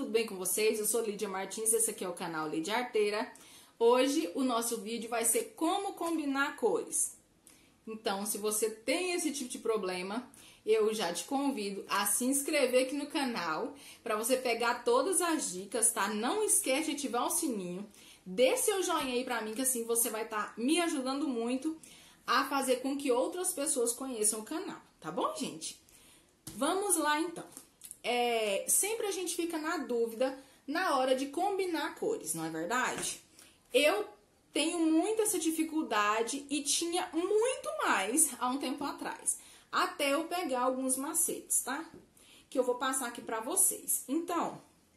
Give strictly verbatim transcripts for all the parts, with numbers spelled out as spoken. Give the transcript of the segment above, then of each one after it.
tudo bem com vocês? Eu sou Lídia Martins, esse aqui é o canal Lídia Arteira. Hoje o nosso vídeo vai ser como combinar cores. Então, se você tem esse tipo de problema, eu já te convido a se inscrever aqui no canal para você pegar todas as dicas, tá? Não esquece de ativar o sininho, dê seu joinha aí pra mim, que assim você vai estar me ajudando muito a fazer com que outras pessoas conheçam o canal, tá bom, gente? Vamos lá, então. É, sempre a gente fica na dúvida na hora de combinar cores, não é verdade? Eu tenho muita essa dificuldade e tinha muito mais há um tempo atrás, até eu pegar alguns macetes, tá? Que eu vou passar aqui pra vocês. Então,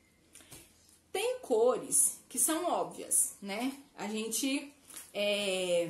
tem cores que são óbvias, né? A gente é,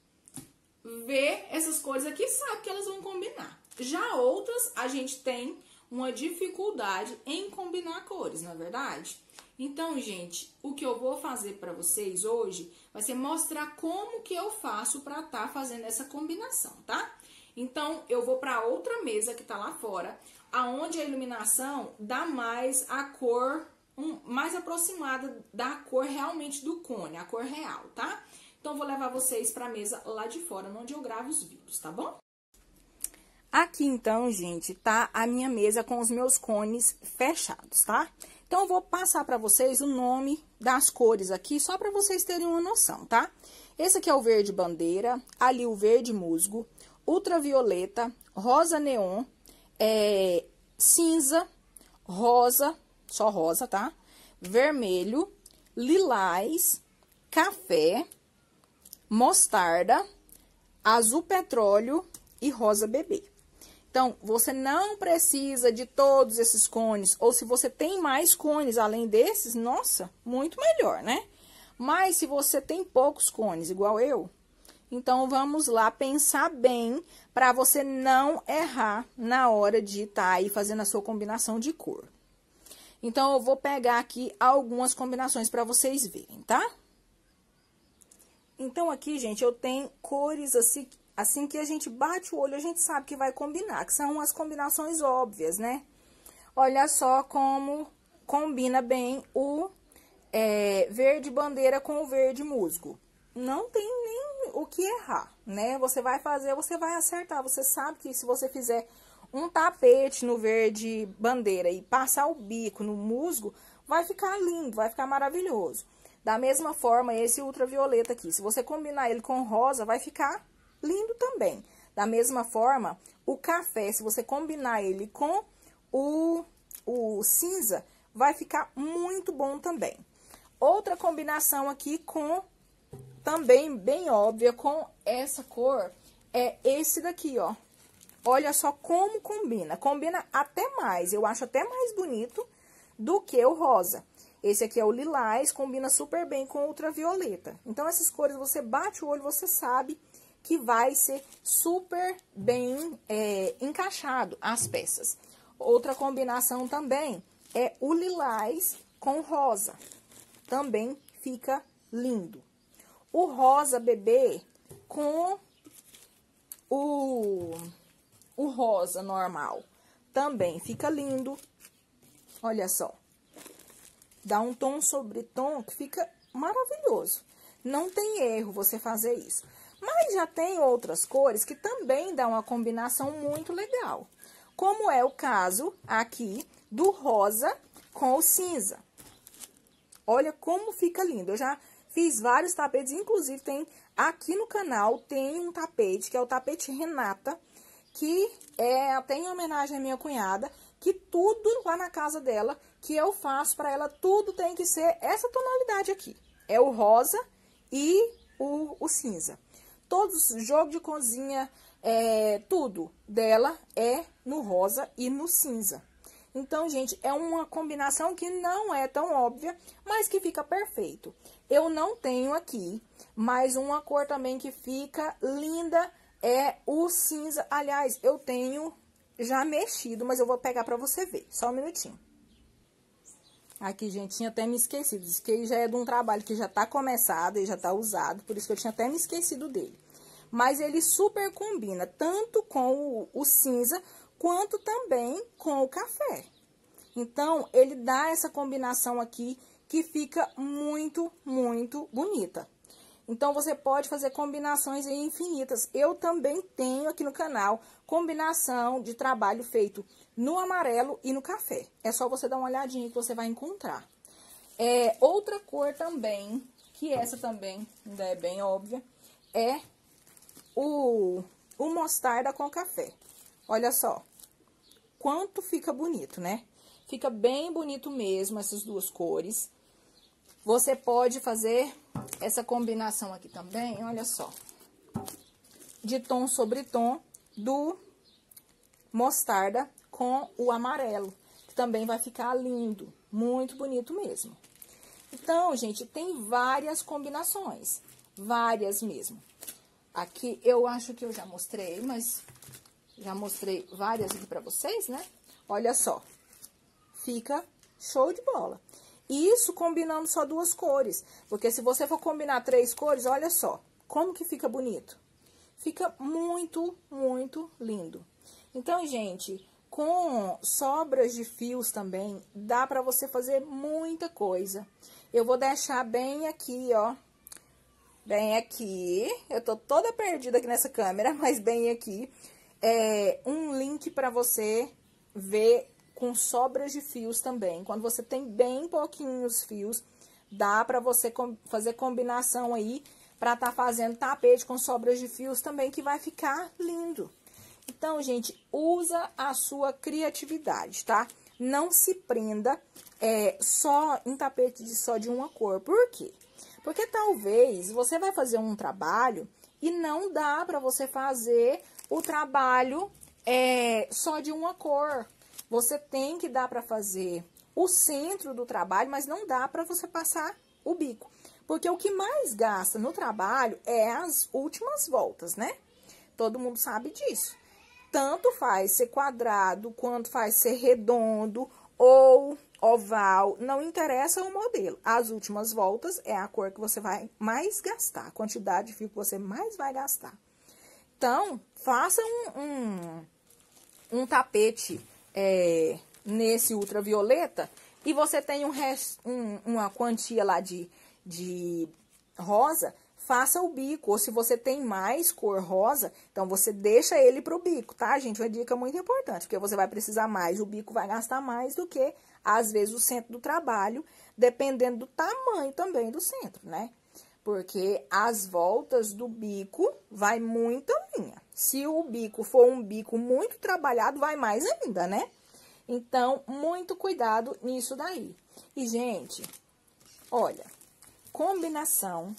vê essas cores aqui e sabe que elas vão combinar. Já outras, a gente tem uma dificuldade em combinar cores, não é verdade? Então, gente, o que eu vou fazer pra vocês hoje vai ser mostrar como que eu faço pra tá fazendo essa combinação, tá? Então, eu vou pra outra mesa que tá lá fora, aonde a iluminação dá mais a cor, um, mais aproximada da cor realmente do cone, a cor real, tá? Então, eu vou levar vocês pra mesa lá de fora, onde eu gravo os vídeos, tá bom? Aqui, então, gente, tá a minha mesa com os meus cones fechados, tá? Então, eu vou passar pra vocês o nome das cores aqui, só pra vocês terem uma noção, tá? Esse aqui é o verde bandeira, ali o verde musgo, ultravioleta, rosa neon, é, cinza, rosa, só rosa, tá? Vermelho, lilás, café, mostarda, azul petróleo e rosa bebê. Então, você não precisa de todos esses cones, ou se você tem mais cones além desses, nossa, muito melhor, né? Mas se você tem poucos cones, igual eu, então vamos lá pensar bem para você não errar na hora de estar aí fazendo a sua combinação de cor. Então, eu vou pegar aqui algumas combinações para vocês verem, tá? Então, aqui, gente, eu tenho cores assim... Assim que a gente bate o olho, a gente sabe que vai combinar, que são as combinações óbvias, né? Olha só como combina bem o é, verde bandeira com o verde musgo. Não tem nem o que errar, né? Você vai fazer, você vai acertar. Você sabe que se você fizer um tapete no verde bandeira e passar o bico no musgo, vai ficar lindo, vai ficar maravilhoso. Da mesma forma, esse ultravioleta aqui, se você combinar ele com rosa, vai ficar lindo também. Da mesma forma, o café, se você combinar ele com o, o cinza, vai ficar muito bom também. Outra combinação aqui com, também bem óbvia, com essa cor, é esse daqui, ó. Olha só como combina. Combina até mais, eu acho até mais bonito do que o rosa. Esse aqui é o lilás, combina super bem com o ultravioleta. Então, essas cores, você bate o olho, você sabe que vai ser super bem é, encaixado as peças. Outra combinação também é o lilás com rosa. Também fica lindo. O rosa bebê com o, o rosa normal. Também fica lindo. Olha só. Dá um tom sobre tom que fica maravilhoso. Não tem erro você fazer isso. Mas já tem outras cores que também dão uma combinação muito legal. Como é o caso aqui do rosa com o cinza. Olha como fica lindo. Eu já fiz vários tapetes, inclusive tem aqui no canal, tem um tapete, que é o tapete Renata, que é até em homenagem à minha cunhada, que tudo lá na casa dela, que eu faço para ela, tudo tem que ser essa tonalidade aqui. É o rosa e o, o cinza. Todos os jogos de cozinha, é, tudo dela é no rosa e no cinza. Então, gente, é uma combinação que não é tão óbvia, mas que fica perfeito. Eu não tenho aqui, mas uma cor também que fica linda é o cinza. Aliás, eu tenho já mexido, mas eu vou pegar pra você ver. Só um minutinho. Aqui, gente, tinha até me esquecido. Isso que já é de um trabalho que já tá começado e já tá usado. Por isso que eu tinha até me esquecido dele. Mas ele super combina, tanto com o, o cinza, quanto também com o café. Então, ele dá essa combinação aqui que fica muito, muito bonita. Então, você pode fazer combinações aí infinitas. Eu também tenho aqui no canal combinação de trabalho feito no amarelo e no café. É só você dar uma olhadinha que você vai encontrar. É, outra cor também, que essa também ainda é bem óbvia, é o, o mostarda com café. Olha só, quanto fica bonito, né? Fica bem bonito mesmo essas duas cores. Você pode fazer essa combinação aqui também, olha só. De tom sobre tom do mostarda com o amarelo. Que também vai ficar lindo, muito bonito mesmo. Então, gente, tem várias combinações. Várias mesmo. Aqui eu acho que eu já mostrei, mas já mostrei várias aqui pra vocês, né? Olha só. Fica show de bola. Isso combinando só duas cores. Porque se você for combinar três cores, olha só. Como que fica bonito. Fica muito, muito lindo. Então, gente, com sobras de fios também, dá pra você fazer muita coisa. Eu vou deixar bem aqui, ó. Bem aqui. Eu tô toda perdida aqui nessa câmera, mas bem aqui. É um link pra você ver com sobras de fios também. Quando você tem bem pouquinhos fios, dá pra você com, fazer combinação aí pra tá fazendo tapete com sobras de fios também, que vai ficar lindo. Então, gente, usa a sua criatividade, tá? Não se prenda é, só em tapete de, só de uma cor. Por quê? Porque talvez você vai fazer um trabalho e não dá pra você fazer o trabalho é, só de uma cor. Você tem que dar pra fazer o centro do trabalho, mas não dá pra você passar o bico. Porque o que mais gasta no trabalho é as últimas voltas, né? Todo mundo sabe disso. Tanto faz ser quadrado, quanto faz ser redondo ou oval, não interessa o modelo. As últimas voltas é a cor que você vai mais gastar, a quantidade de fio que você mais vai gastar. Então, faça um, um, um tapete é, nesse ultravioleta e você tem um rest, um, uma quantia lá de, de rosa, faça o bico. Ou se você tem mais cor rosa, então você deixa ele pro bico, tá, gente? Uma dica muito importante, porque você vai precisar mais, o bico vai gastar mais do que, às vezes, o centro do trabalho, dependendo do tamanho também do centro, né? Porque as voltas do bico vai muita linha. Se o bico for um bico muito trabalhado, vai mais ainda, né? Então, muito cuidado nisso daí. E, gente, olha, combinação,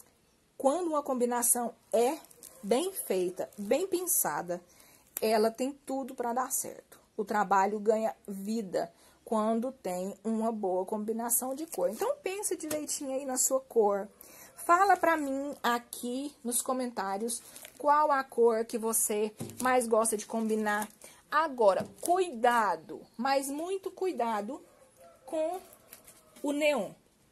quando uma combinação é bem feita, bem pensada, ela tem tudo para dar certo. O trabalho ganha vida quando tem uma boa combinação de cor. Então, pense direitinho aí na sua cor. Fala pra mim aqui nos comentários qual a cor que você mais gosta de combinar. Agora, cuidado, mas muito cuidado com o neon.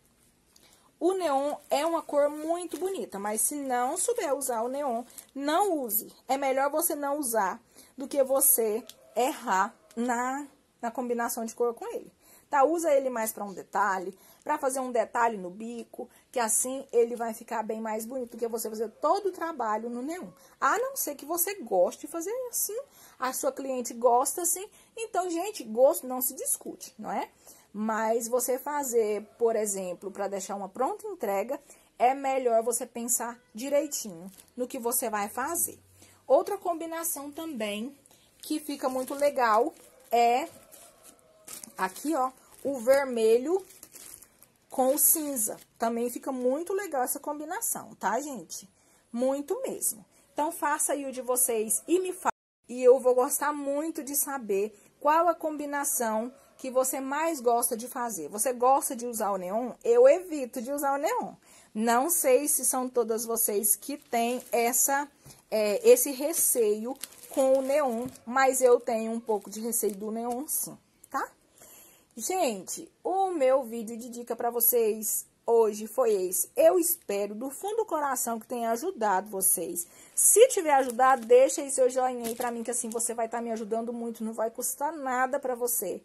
O neon é uma cor muito bonita, mas se não souber usar o neon, não use. É melhor você não usar do que você errar na, na combinação de cor com ele. Tá? Usa ele mais para um detalhe, para fazer um detalhe no bico, que assim ele vai ficar bem mais bonito do que você fazer todo o trabalho no neon. A não ser que você goste de fazer assim, a sua cliente gosta assim, então, gente, gosto não se discute, não é? Mas você fazer, por exemplo, para deixar uma pronta entrega, é melhor você pensar direitinho no que você vai fazer. Outra combinação também que fica muito legal é aqui, ó, o vermelho com o cinza. Também fica muito legal essa combinação, tá, gente? Muito mesmo. Então, faça aí o de vocês e me fale. E eu vou gostar muito de saber qual a combinação que você mais gosta de fazer. Você gosta de usar o neon? Eu evito de usar o neon. Não sei se são todas vocês que têm essa, é, esse receio com o neon, mas eu tenho um pouco de receio do neon sim, tá? Gente, o meu vídeo de dica para vocês hoje foi esse. Eu espero do fundo do coração que tenha ajudado vocês. Se tiver ajudado, deixa aí seu joinha aí pra mim, que assim você vai estar me ajudando muito, não vai custar nada pra você.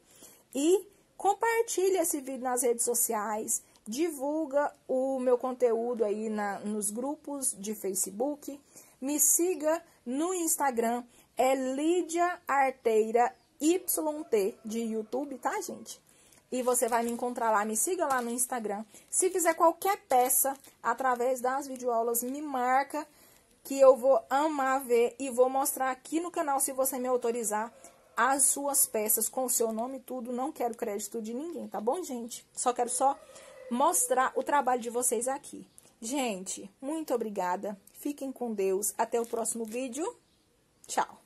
E compartilhe esse vídeo nas redes sociais, divulga o meu conteúdo aí na, nos grupos de Facebook, me siga no Instagram, é Lídia Arteira Y T de YouTube, tá, gente? E você vai me encontrar lá, me siga lá no Instagram. Se fizer qualquer peça através das videoaulas, me marca que eu vou amar ver e vou mostrar aqui no canal, se você me autorizar, as suas peças com o seu nome e tudo. Não quero crédito de ninguém, tá bom, gente? Só quero só mostrar o trabalho de vocês aqui. Gente, muito obrigada. Fiquem com Deus. Até o próximo vídeo. Tchau.